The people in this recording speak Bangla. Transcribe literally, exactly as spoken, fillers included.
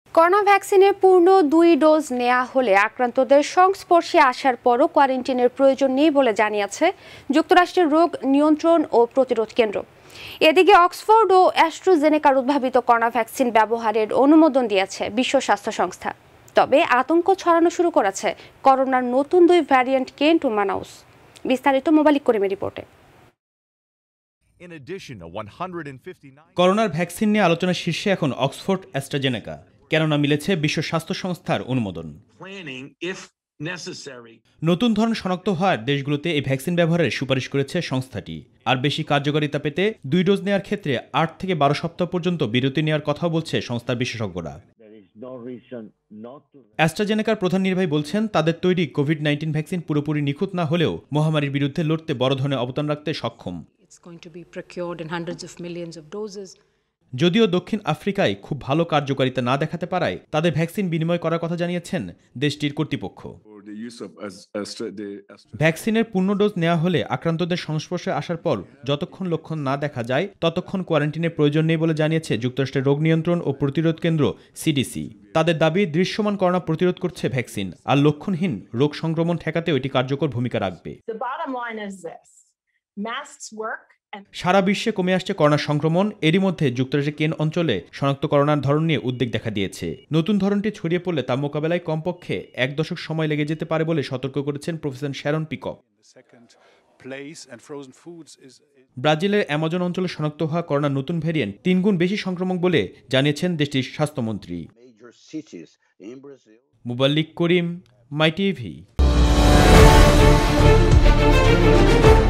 করোনা ভ্যাকসিনের পূর্ণ দুই ডোজ নেওয়া হলে আক্রান্তদের সংস্পর্শে আসার পরও কোয়ারেন্টিনের প্রয়োজন নেই বলে জানিয়েছে যুক্তরাষ্ট্রের রোগ নিয়ন্ত্রণ ও প্রতিরোধ কেন্দ্র। এদিকে অক্সফোর্ড ও অ্যাস্ট্রাজেনেকার উদ্ভাবিত করোনা ভ্যাকসিন ব্যবহারের অনুমোদন দিয়েছে বিশ্ব স্বাস্থ্য সংস্থা। তবে আতঙ্ক ছড়ানো শুরু করেছে করোনার নতুন দুই ভ্যারিয়েন্ট কেন টু মানাউস। বিস্তারিত মোবালিক করিমের রিপোর্টে। করোনার ভ্যাকসিন নিয়ে আলোচনা শীর্ষে এখন অক্সফোর্ড অ্যাস্ট্রাজেনেকা, কেননা মিলেছে বিশ্ব স্বাস্থ্য সংস্থার অনুমোদন। নতুন ধরন শনাক্ত হওয়ার দেশগুলোতে এই ভ্যাকসিন ব্যবহারের সুপারিশ করেছে সংস্থাটি। আর বেশি কার্যকারিতা পেতে দুই ডোজ নেওয়ার ক্ষেত্রে আট থেকে বারো সপ্তাহ পর্যন্ত বিরতি নেওয়ার কথাও বলছে সংস্থার বিশেষজ্ঞরা। অ্যাস্ট্রাজেনেকার প্রধান নির্বাহী বলছেন, তাদের তৈরি কোভিড নাইন্টিন ভ্যাকসিন পুরোপুরি নিখুঁত না হলেও মহামারীর বিরুদ্ধে লড়তে বড় ধরনের অবদান রাখতে সক্ষম। যদিও দক্ষিণ আফ্রিকায় খুব ভালো কার্যকারিতা না দেখাতে পারায় তাদের ভ্যাকসিন বিনিময় করার কথা জানিয়েছেন দেশটির কর্তৃপক্ষ। ভ্যাকসিনের পূর্ণ ডোজ নেওয়া হলে আক্রান্তদের সংস্পর্শে আসার পর যতক্ষণ লক্ষণ না দেখা যায় ততক্ষণ কোয়ারেন্টিনের প্রয়োজন নেই বলে জানিয়েছে যুক্তরাষ্ট্রের রোগ নিয়ন্ত্রণ ও প্রতিরোধ কেন্দ্র সিডিসি। তাদের দাবি, দৃশ্যমান করোনা প্রতিরোধ করছে ভ্যাকসিন, আর লক্ষণহীন রোগ সংক্রমণ ঠেকাতেও এটি কার্যকর ভূমিকা রাখবে। সারা বিশ্বে কমে আসছে করোনা সংক্রমণ। এরই মধ্যে যুক্তরাষ্ট্রের কেন অঞ্চলে শনাক্ত করোনার ধরন নিয়ে উদ্বেগ দেখা দিয়েছে। নতুন ধরনটি ছড়িয়ে পড়লে তা মোকাবেলায় কমপক্ষে এক দশক সময় লেগে যেতে পারে বলে সতর্ক করেছেন প্রফেসর শ্যারন পিকক। ব্রাজিলের অ্যামাজন অঞ্চলে শনাক্ত হওয়া করোনার নতুন ভ্যারিয়েন্ট তিনগুণ বেশি সংক্রামক বলে জানিয়েছেন দেশটির স্বাস্থ্যমন্ত্রী। মোবালিক করিম, মাইটিভি।